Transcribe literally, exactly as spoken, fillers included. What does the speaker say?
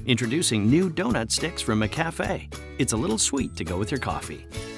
Introducing new donut sticks from McCafe. It's a little sweet to go with your coffee.